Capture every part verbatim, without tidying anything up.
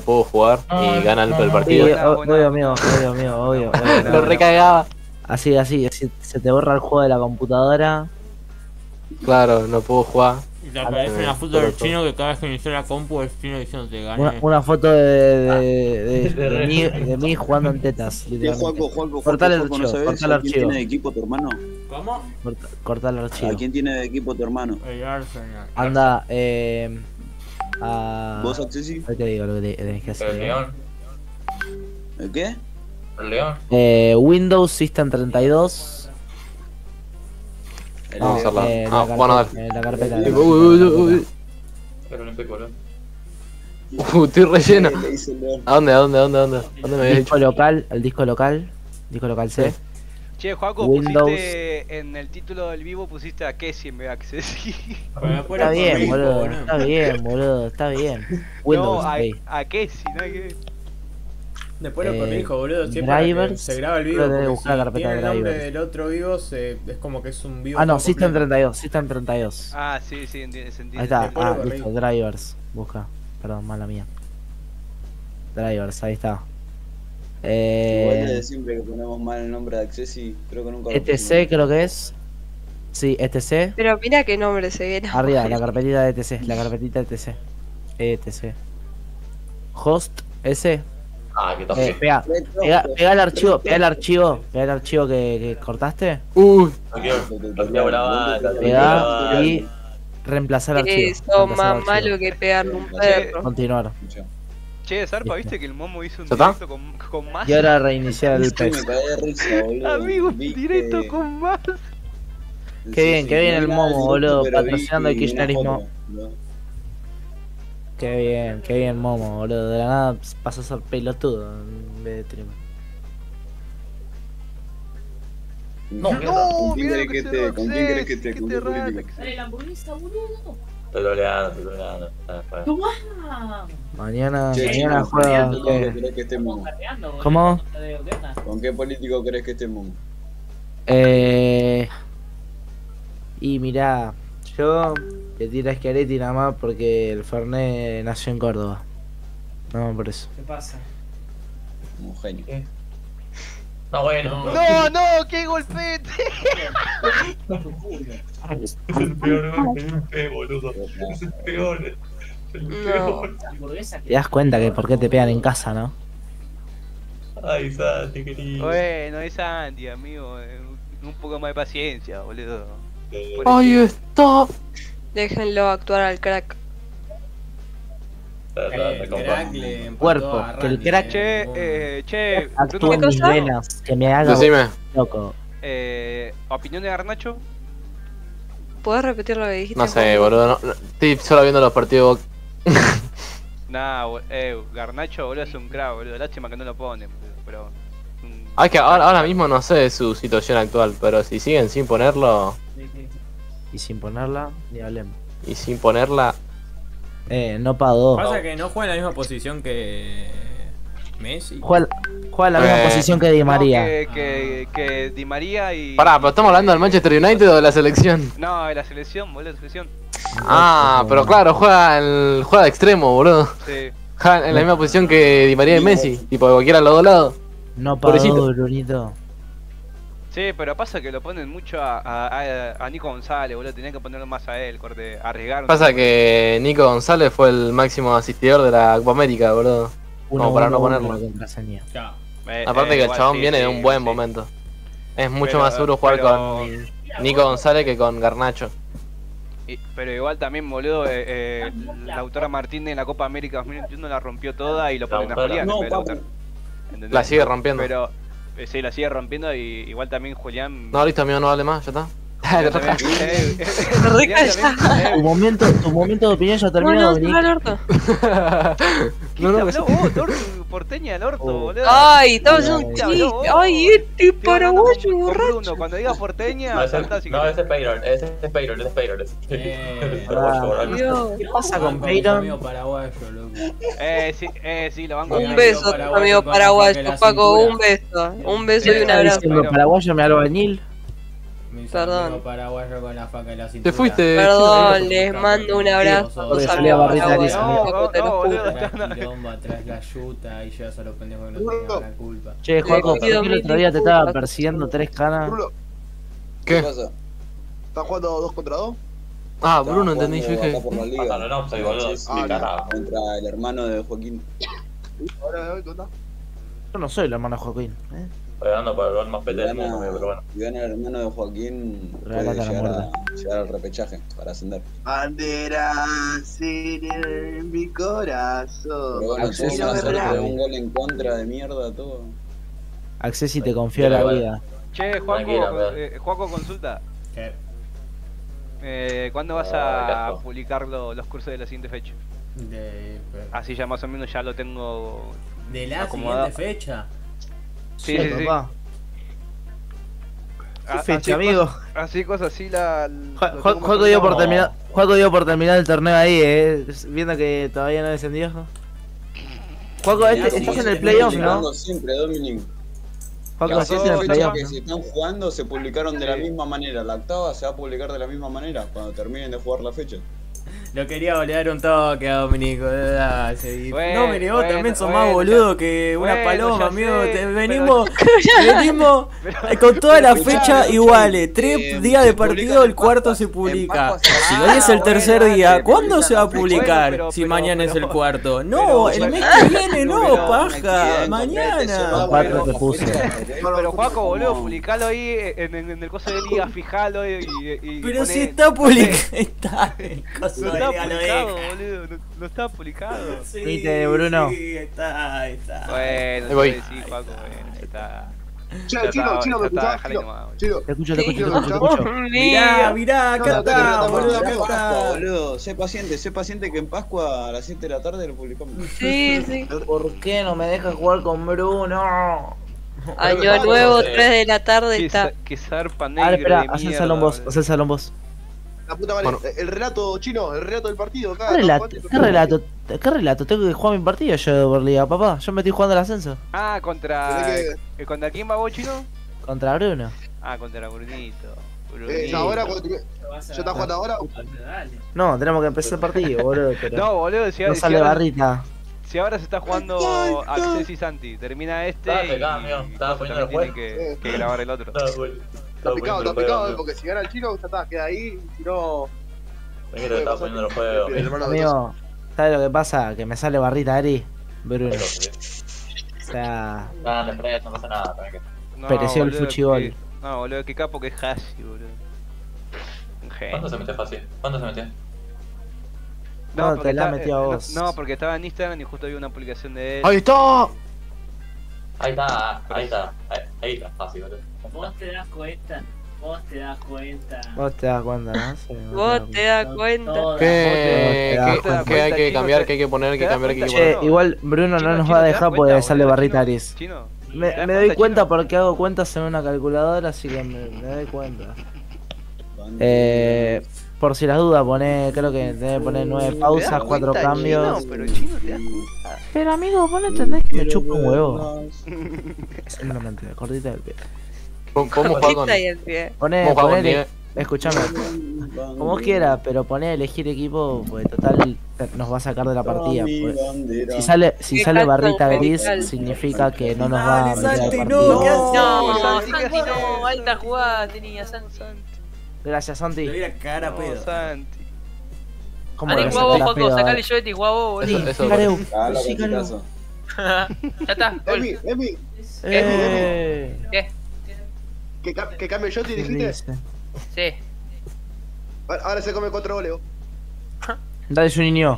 puedo jugar y gana el, el Sí, partido. o- obvio amigo, obvio amigo, obvio. obvio, Lo obvio. recagaba. Así, así, así, se te borra el juego de la computadora. Claro, no puedo jugar. Y te aparece una foto del chino que cada vez que inició la compu el chino diciendo te gané. Una, una foto de, de, de, de mí, de mí jugando en tetas, Ya, literalmente. Juanco, Juanco, Cortar el Juanco, ¿no archivo, sabes cortar el a quién archivo. tiene de equipo tu hermano? ¿Cómo? Corta- Cortar el ¿A archivo. quién tiene de equipo tu hermano? El Arsenal. Anda, eh. A... ¿Vos, Accesi? Ahora te digo lo que te- tenés que hacer. El ¿eh? león. ¿El qué? El león. Eh, Windows System treinta y dos. El Vamos a León. hacerla. eh, Ah, la bueno, carpeta, dale. eh, la carpeta. Uy, la Uy, carpeta, uy, la uy, carpeta. El olímpico, boludo. Uh, estoy relleno. Le dice el León. ¿A dónde, a dónde, a dónde, a dónde? ¿Dónde me habías Disco dicho? local, el disco local. Disco local C. Che, Juaco, Windows. pusiste en el título del vivo pusiste a Kessie en vez de Accessi. Pero después Está lo bien, corrijo, boludo. Está bien, boludo. Está bien. Windows, No, a, ahí. a Kessie, ¿no? Que- Después lo Eh, corrijo, boludo. Siempre para que drivers. se graba el Creo vivo. que debe Porque buscar la si carpeta tiene el nombre drivers. del otro vivo, se, es como que es un vivo. Ah, no, todo System completo. treinta y dos. System treinta y dos. Ah, sí, sí, enti- se entiende. Ahí está. Después lo Ah, corrijo. listo. Drivers. Busca. Perdón, mala mía. Drivers, ahí está. Igual Eh, desde siempre que ponemos mal el nombre de Accesi, creo que nunca lo E T C pusimos. creo que es. Sí, E T C. Pero mira qué nombre se viene. Arriba, la carpetita de E T C. La carpetita E T C. E T C. Host S. Ah, que Eh, toque. pega, pega, pega el archivo, pega el archivo, pega el archivo que, que cortaste. Uy, Torneo brava, Pega y reemplazar archivo. Eso reemplazar más archivo. malo que pegarle un Che, perro. Continuar. Che, Zarpa, Listo. ¿viste que el Momo hizo un ¿Ya está? directo con, con más? Y ahora reiniciar el Sí, me pez. caí de risa, boludo. Amigo, un Vi directo que- con más. Qué bien, qué bien no el vi nada Momo, del boludo, directo, pero vi patrocinando el una kirchnerismo. foto, ¿no? Qué bien, qué bien Momo, boludo. De la nada pasó a ser pelotudo en vez de streamer. No, ¿Con No, quién mira querés lo que que esté? se ¿Con quién querés que esté? ¿Con qué político? Dale la hamburguesa, boludo. Estoy doleando, estoy doleando. Ah, bueno. Tomá. Mañana, Che, mañana ¿con juega. qué político ¿qué? querés que esté Momo? Carreando, boludo. ¿Cómo? No te digo, ¿qué onda? ¿Con qué político querés que esté Momo? Eh. Y mirá, yo te tiro Schiaretti nada más porque el Fernet nació en Córdoba. No, por eso. ¿Qué pasa? Un genio. No, bueno. No, no, qué golpete. Es el peor golpe, boludo. Es el peor. Es el No. peor. La hamburguesa que Te das cuenta que por qué te pegan en casa, ¿no? Ay, Santi, querido. Bueno, es Andy, amigo. eh, Un poco más de paciencia, boludo. Por ahí está. Déjenlo actuar al crack. Está- está- Eh, está crack comprando. le empató Cuerpo, a que el Randy, crack- Che, eh, eh, che, Actúa Bruno, en mis cosa? venas, que me haga Decime. loco. eh, ¿opinión de Garnacho? ¿Puedes repetir lo que dijiste? No sé, Juan? boludo. No, no- estoy solo viendo los partidos. Nah, bo- eh, Garnacho, boludo, es un crack, boludo. Lástima que no lo ponen, boludo, pero... mm, Ah, es que ahora, ahora mismo no sé su situación actual, pero si siguen sin ponerlo Sí, sí. Y sin ponerla, ni hablemos. y sin ponerla. Eh, no pagó. Pasa que no juega en la misma posición que Messi. Juega, juega en la misma Eh, posición que Di no, María. que, que, que Di María y... Pará, pero estamos hablando del Manchester United o de la selección. No, de la selección, boludo, la selección. Ah, pero claro, juega, el, juega de extremo, boludo. Sí. Juega en la misma posición que Di María y Messi, tipo de cualquiera de los dos lados. No pagó, Pobrecito. Brunito. Sí, pero pasa que lo ponen mucho a, a, a- a Nico González, boludo. Tenían que ponerlo más a él, corte, arriesgar. un Pasa poco. que Nico González fue el máximo asistidor de la Copa América, boludo. Uno, Como para uno, no uno ponerlo. la contraseña. Ya. Eh, Aparte eh, que el igual, chabón sí, viene sí, de un buen sí. momento. Es mucho Pero- más seguro jugar pero- con Nico González que con Garnacho. Y- pero igual también, boludo, eh, eh, Lautaro Martínez en la Copa América dos mil veintiuno la rompió toda y lo ponen a Lautaro. Julián No, en vez de papu. Lautaro. ¿Entendés? La sigue rompiendo. Pero eh, sí, la sigue rompiendo y igual también Julián... No, listo, amigo, no vale más, ya está. Julián también- eh, eh, Re Julián callado. también- eh, Tu momento, tu momento de opinión ya No, terminó, no, Dominic. cerrá el orto. ¿Quién No, te no, habló vos, Tortu, porteña del orto, Oh. boludo? Ay, estaba Ay, haciendo un ay, chiste. ay. Ay, este Estoy hablando paraguayo con- con borracho. Bruno, cuando diga porteña, No, ese, saltá si no, querés. ese es Peyron, ese es Peyron, ese es Peyron. ese es Eh, Pero vos, borracho. Dios. ¿Qué pasa con Banco a mi Peyton? amigo paraguayo, loco. Eh, sí, eh, sí, lo banco. Un Un amigo beso, paraguayo amigo con paraguayo, la Paco, cintura. un beso. Un beso Sí, y un ¿Está abrazo. diciendo paraguayo me albañil? Mis Perdón. amigos paraguayos con la faca en la cintura. Te fuiste. Perdón, les mando un abrazo a los Porque salía amigos barrita paraguayos. Arisa. No, Hijo de no, la boludo. puta. Tras quilombo, tras la yuta y llevas a los pendejos que no tenían la culpa. Che, Juaco, Le ¿por pido qué el mil otro día te estaba disculpas. persiguiendo tres canas? Bruno, ¿Qué ¿Qué? pasa? ¿estás jugando dos contra dos? Ah, Estaba Bruno, entendí, yo jugando dije. acá por la liga. Pásalo, no, soy boludo. Sí, Ah, Mi no. carajo. Contra el hermano de Joaquín. Ahora, ¿qué onda? Yo no soy el hermano de Joaquín. ¿eh? Estoy dando por el gol más Si pete del gana, mundo, pero bueno. si gana el hermano de Joaquín, puede Regálate la llegar, muerte. a, llegar al repechaje para ascender. Banderas en mi corazón. Pero bueno, Acceso si a van a hacer hacer la- un gol en contra de mierda, todo. Accesi te confía la Bueno. vida. Che, Juaco, Tranquila, Pedro. eh, Juaco, consulta. ¿Qué? Eh, ¿Cuándo vas Ah, a gasto. publicar lo- los cursos de la siguiente fecha? De, Así ya más o menos ya lo tengo. de la Acomodado. siguiente fecha. Sí, sí, sí. papá. A- ¿Qué fecha, así amigo? cosas- así cosas así la. Ju- lo Ju- tengo Juaco más dio por ordenado. terminar, Juaco dio por terminar el torneo ahí, eh, viendo que todavía no descendió. Juaco, este, Sí, estás sí, en el sí, playoff, publicando ¿no? Siempre, Dominic. Juaco, Las estás seis en el fechas playoff. que se están jugando se publicaron de la Sí. misma manera. La octava se va a publicar de la misma manera cuando terminen de jugar la fecha. Lo quería golear un toque a Dominico, de verdad. sí. Bueno, no, mire, vos bueno, también sos bueno, más boludo que una bueno, paloma, ya amigo. sé, Te- pero- venimos, venimos Pero- eh, con todas las pero fechas escuchá, iguales. eh, Tres días se de publican partido, en el cuarto Pascua. se En publica. Pascua se- Si Ah, hoy es el bueno, tercer dale, día, pero ¿cuándo publican se va a la fecha. publicar? Bueno, pero- si pero- mañana es pero- el cuarto. No, pero- el pero- mes que viene, no, pero- paja. En Mañana. Cuatro te puse. Pero Juaco, boludo, publicalo ahí en, en- en el coso de liga, fijalo y. y, y Pero poné- si está publicado. Está el coso No de está liga, lo publicado, deja. boludo, no, no está publicado. Sí, Viste, Bruno. Sí, está, está. Bueno, Ahí voy. sí, Juaco, bueno, ya está. Che, Ya chino, está, chino, ya me está, escuchás, dejale chino. nomás, boludo. Chino, Te escucho, te escucho, te Sí, escucho, te escucho. Mirá, mirá, acá No, está, no, no, boludo, no, acá no, Pascua, está. boludo. Sé paciente, sé paciente que en Pascua a las siete de la tarde lo publicamos. Sí, sí. ¿Por qué no me dejas jugar con Bruno? Año nuevo, tres de la tarde Que, está. za- que zarpa A negro. ver, espera, de haz el mierda, salón vos, boludo. haz el salón vos. la puta madre. Bueno. El relato chino, el relato del partido acá. ¿Qué relato? ¿Qué relato? ¿Qué relato? Tengo que jugar mi partido yo por liga, papá. Yo me estoy jugando el ascenso. Ah, contra. Tenés eh, ¿Contra quién va vos, chino? Contra Bruno. Ah, contra Brunito. Eh, Brunito. ahora, cuando te- ¿ya estás jugando ahora? Dale. No, tenemos que empezar el partido, boludo. Pero No, boludo, si, no si sale ahora, barrita. si ahora se está jugando Access y Santi, termina este Dale, y, cambio, y estaba después poniendo también el tienen que, que grabar el otro. No, güey. Está picado, está picado, eh, porque si gana el chino, ya está, queda ahí. Si no. Tranquilo, estaba poniendo el juego. El hermano de Amigo, ¿sabes lo que pasa? Que me sale barrita, Ari. Bruno. Pero, O sea, Nada, te fregas, no pasa nada, tranquilo. No, Pereció el boludo, fuchibol. que- No, boludo, qué capo que es Hasi, boludo. Un genio. ¿Cuándo se metió fácil? ¿Cuándo se metió? No, porque te la está- metí a eh, vos. No, no, porque estaba en Instagram y justo vi una publicación de él. ¡Ahí está! Ahí está, ahí está, ahí, ahí está, fácil, boludo. Vos te das cuenta. Vos te das cuenta. vos te das cuenta, ¿no? Sí, Vos te das Son cuenta. todas. ¿Qué, te das qué- cuenta, qué hay que chino, cambiar? te- ¿Qué hay que poner? ¿Qué te hay que das cambiar? ¿Qué hay que cuenta, Che, poner? Bueno. igual Bruno Chino, no nos chino, va a ¿te das dejar cuenta, porque boludo? sale barrita Chino, Aris. Chino. ¿te Me, das me cuenta, doy cuenta chino? porque hago cuentas en una calculadora, así que me, me doy cuenta. Eh, por si las dudas, poné, creo que debe poner nueve ¿Te das pausas, cuatro cuenta, cambios. Chino? Pero chino, te das cuenta. Pero amigo, vos no entendés que me chupa un huevo. Simplemente, cortita del pie. ¿Cómo cómo jugar con.? Quita ahí el pie. Poné, ¿Cómo jugar con poné, nieve? escuchame, como vos quieras, pero poné a elegir equipo, porque total nos va a sacar de la partida. Pues. Si sale, si Qué sale calco barrita gris, mental. significa que no nos va a Dale, meter al Santi, no, partido. ¿qué haces? No, No, Santi, ¿qué Santi, haces? no, alta jugada tenía Santi. Gracias, Santi. Te voy a cagar a No, pedo. Santi. ¿Cómo Ani, le jugá vos, saca la Joco, pedo, sacale eh? yo y jugá vos, boludo. Eso- eso- Careu, Cagalo, sí, Careu. cachetazo. Ya está, gol. Emi, Emi, Eh, ¿Qué? que, ca- que cambie yo, te ¿qué dijiste. dice? Sí. Ahora ahora se come cuatro goles. Dale su niño.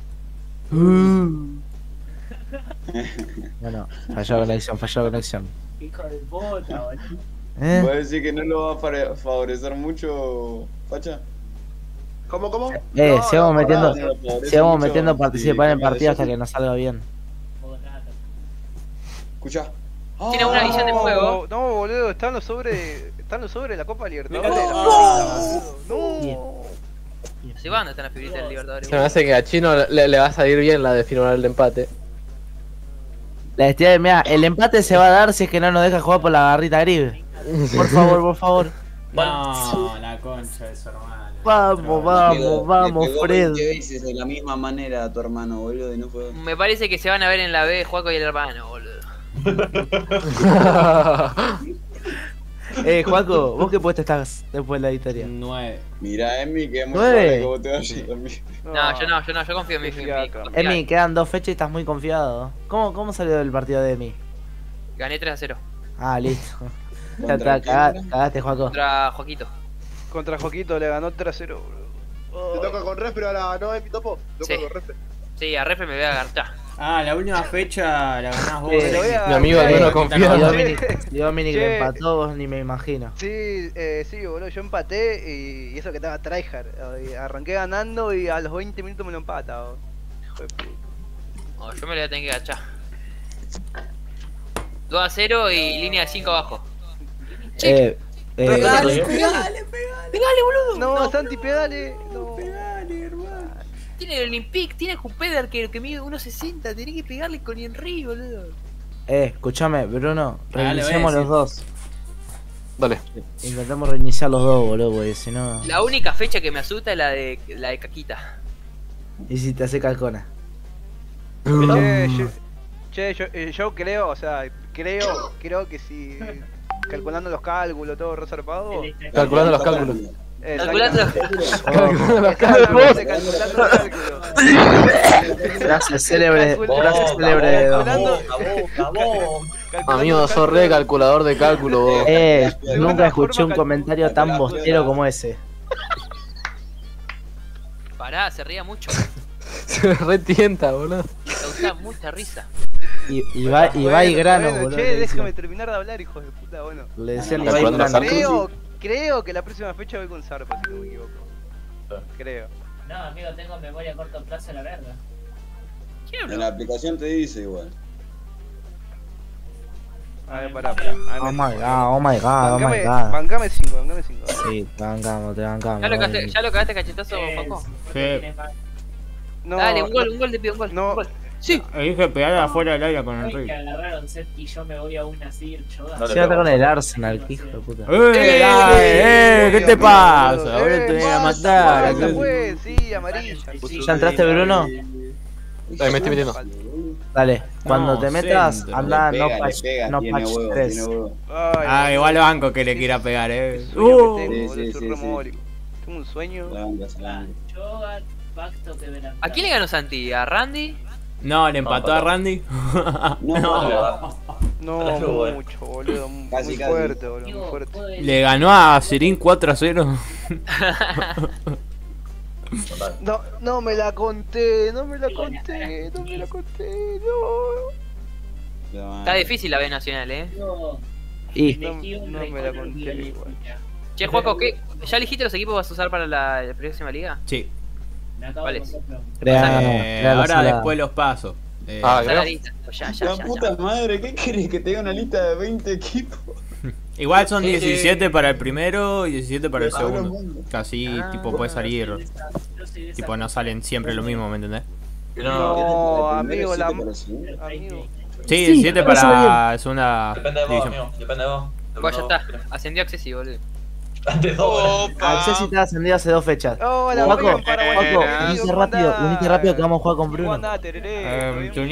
Bueno, falló la conexión, falló la conexión. Hijo de puta, boludo. ¿Eh? ¿Puedes decir que no lo va a fare- favorecer mucho, Facha? ¿Cómo, cómo? Eh, No, sigamos no, metiendo, no lo favorece sigamos mucho metiendo a si participar en cambia de partidos hasta socio. que nos salga bien. Vos nada. Escuchá. Tiene una visión de fuego. No, boludo, están los sobres. Están los sobres de la Copa Libertadores. Fíjate, la no. puta, boludo. No. ¿Hace cuándo están las figuritas del Libertadores? Se me hace que a Chino le, le va a salir bien la de firmar el empate. La estirada, mira, el empate se va a dar si es que no nos deja jugar por la garrita gris. Por favor, por favor. No, la concha de su hermano. Vamos, vamos, vamos, Le pegó Fred. veinte veces de la misma manera a tu hermano, boludo, y no fue. Me parece que se van a ver en la B, Juaco y el hermano, boludo. Eh, Juaco, ¿vos qué puesto estás después de la victoria? nueve. Mirá, Emi, que es muy ¿Nueve? probable que vos te vayas también. No, yo no, yo no, yo confío en mi Sí, mi- acá. mi- Emi, quedan dos fechas y estás muy confiado. ¿Cómo, cómo salió el partido de Emi? Gané tres a cero Ah, listo. Ya ¿Contra está, quién caga- era? cagaste, Juaco. contra Joaquito. Contra Joquito le ganó tres a cero, boludo. Te toca con ref, pero ahora ganó en mi topo. Te toca Sí. con ref. Sí, a Refe me voy a agarchar. Ah, la última fecha la ganás vos. Eh, Te lo voy a- Mi amigo al Che, menos Si confía. Dominic, si Dominic Che. le empató, vos ni me imagino. Sí, eh, sí, boludo, yo empaté y, y eso que estaba tryhard. eh, Arranqué ganando y a los veinte minutos me lo empata, boludo. Hijo de puta. Oh, yo me lo voy a tener que agachar. dos a cero y línea de cinco abajo. Eh, eh, Dale, eh, pegale. No, Santi, pedale. No. Tiene el Olympic, tiene Jupeder que, que mide uno sesenta, tenés que pegarle con Henry, boludo. eh, escuchame, Bruno, Dale, reiniciamos voy a los dos. Dale. Intentamos reiniciar los dos, boludo, porque si no. La única fecha que me asusta es la de la de Caquita. Y si te hace calcona. Che, yo, che, yo, eh, yo creo, o sea, creo, creo que si calculando los cálculos, todo resarpado. Calculando los cálculos. eh, Calculando. Calculando los Exactamente, calculando los cálculos. Frase célebre, Calcula- frase célebre de Dom. calculando- calculando Amigo, los sos re cálculos. calculador de cálculo vos. Eh, De nunca una escuché forma un comentario tan calculada. bostero como ese. Pará, se ría mucho. Se re tienta, boludo. Me causa mucha risa. Y, y va, y va y Bueno, grano, bueno, boludo. Che, le decían. déjame terminar de hablar, hijo de puta, bueno. Le decían Calculando Ibai los grano. cálculos. Creo, creo que la próxima fecha voy con Zarpa, si no me equivoco. Creo. No, amigo, tengo memoria a corto plazo a la verga. ¿Quién En habló? la aplicación te dice igual. A ver, pará, pará. A Oh ver, my god, oh my god, oh my Bancame, god. bancame cinco, bancame cinco. Sí, te bancamos, te bancamos. ¿Ya lo cagaste, Dominic. ya lo cagaste cachetazo, Paco? Sí. No, Dale, un gol, un gol, te pido un gol. No. un gol. Sí. Dije pegar afuera del aire con el Ay, rey. que agarraron set y yo me voy a una así, yo. No le Llévate pego. con el Arsenal, que hijo de puta. ¡Eh, dale, eh! ¿Qué te pasa? Ahora te voy a matar. Esa fue, sí, amarilla. ¿Ya entraste, Bruno? Ahí me estoy metiendo. Dale, cuando No, te metas, centro. anda Le no pega, le patch, pega, no tiene patch huevo, tres. tiene huevo. Ah, igual banco que le quiera pegar, eh. Sueño que Uh. tengo, Sí, boludo, sí, soy sí, remólico. Tengo un sueño. La banca, se la banca. Yo al pacto que verán. ¿A quién le ganó Santi? ¿A Randy? No, le empató a Randy. No, No. No, Dale, bueno. mucho, boludo. Muy Casi, casi. fuerte, boludo, muy fuerte. Le ganó a Sirin cuatro a cero. Total. No, no me la conté, no me la conté, no me la conté, no. La banca. Está difícil la B Nacional, eh. Yo Y elegí un no me la récord conté mundial de igual. escucha. Che, Juaco, ¿qué? ¿Ya elegiste los equipos que vas a usar para la, la próxima liga? Sí. Me acabo ¿Cuál de es? comprar un- crea, Eh, crea la ahora sala. después los paso. Eh, Ah, Usá creo. la lista. Pues ya, ya, La ya, puta ya. madre, ¿qué querés? ¿Que te diga una lista de veinte equipos? igual son Sí, sí. diecisiete para el primero y diecisiete para el Ah, bueno, segundo. bueno. Casi, Ah, tipo, puede salir. Yo soy de esa- Tipo, no salen siempre lo mismo, ¿me entendés? No, No, ¿El amigo, primero la. siete para el segundo? Amigo. Sí, Sí, diecisiete pero eso para segunda depende de vos, división. amigo. Depende de vos. Pues ya Depende está. de vos. Ascendió accesible, boludo. Antes dos. Accesi te ha ascendido hace dos fechas. Hola, Juaco, voy en Paraguay, Juaco, amigo, unite ¿cómo rápido, andás? unite rápido que vamos a jugar con ¿Cómo Bruno. andás, tereré? Eh, ¿Todo bien? te